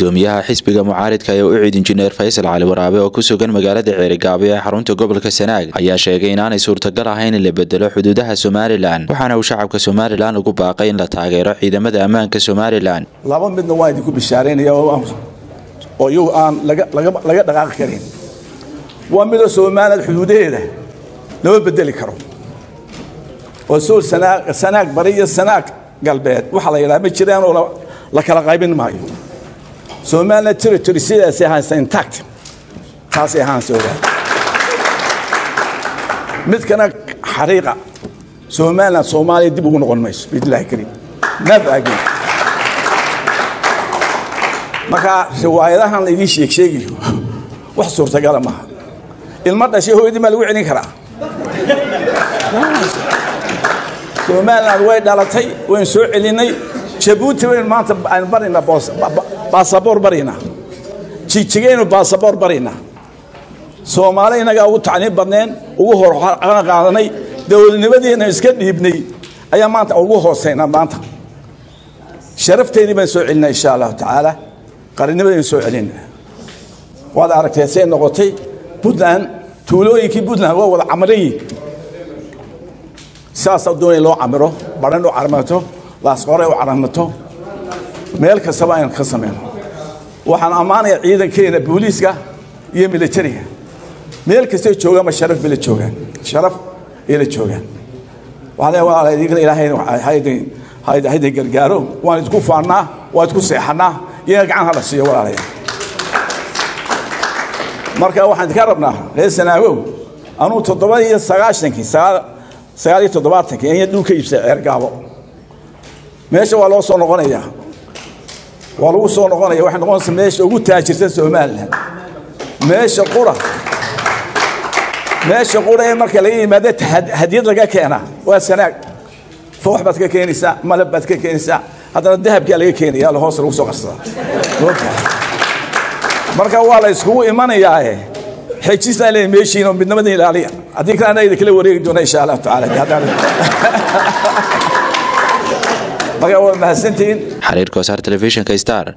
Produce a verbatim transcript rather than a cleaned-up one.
gudoomiyaha xisbiga mucaaridka ee u ciid injineer Faysal Cali Waraabe oo ku sugan magaalada Ceerigaabo ee xarunta gobolka Sanaag ayaa sheegay in aanay suurtagal ahayn in la bedelo xuduudaha Somaliland waxaana uu shacabka Somaliland ugu baaqay in la taageero ciidamada ammaanka Somaliland laba midna waa idinku bishaareynaya oo iyuu aan laga laga dhaqaaqi karin waa mid Somaliland xuduudeeda loo bedeli karo oo soo Sanaag Sanaag bariya Sanaag galbeed waxa la yiraahdo ma jiraan oo la kala qaybin maayo Somaliland territory sidaas ah intact taas ay ahaan soo mid kana xariiqa Somaliland Soomaaliya dib ugu noqon mayso bidlaahi karim nafaqi marka riwaayadahan la idin sheeg sheegiyo wax suurtagal ma aha ilma dhashay hooyadii ma lagu celin karaa Somaliland way dhalatay way soo celinay Djibouti way maanta aan barina baasaboor barina jijigeen baasaboor barina Soomaaliya inaga ugu tacliin badneen ugu hor qaadanay dawladnimadeena iska dhiibnay ayaa maanta ugu hooseeyna maanta sharafteedii baan soo celinay insha Allah taala qarnimadeen soo celinay wada aragtay say noqotay Puntland tuulooyinkii Puntland waa wada camaray saasa doonay loo camiro baran loo carmato laas qoray oo carmato meel ka sabaan ka sameeyno waxaan amaanay ciidankeena booliiska iyo militariga meel kasta jooga ma sharaf bila joogan sharaf ila joogan waxaan walaalahay idin ilaahay hayday hayday hayday gargaaro waan isku faanaa waan isku seexanaa iyo gacan hala siiyo walaalahay marka waxaan ka rabnaa reer Sanaago anu toddoba iyo sagaashan-kii sagaal iyo toddobaatan-kii ayay dhulka iibsay Ceerigaabo meesha waa loo soo noqonayaa waa lagu soo noqonayaa waxa noqonaysa meesha ugu taajirsan Soomaaliland meesha qura meesha qura ee marka laga yimaado hadiyad laga keenaa waa Sanaag foox baad ka keenaysaa malab baad ka keenaysaa hadana dahabka laga keenayaa la hoos lagu soo qarsada marka waa la isku imanayaa xijista ilaa meeshiina midnimada ilaaliya hadii kana ay kala wareegi doona insha Allah taala marka waa mahadsantiin xiriirka wasaarta telefishinka Star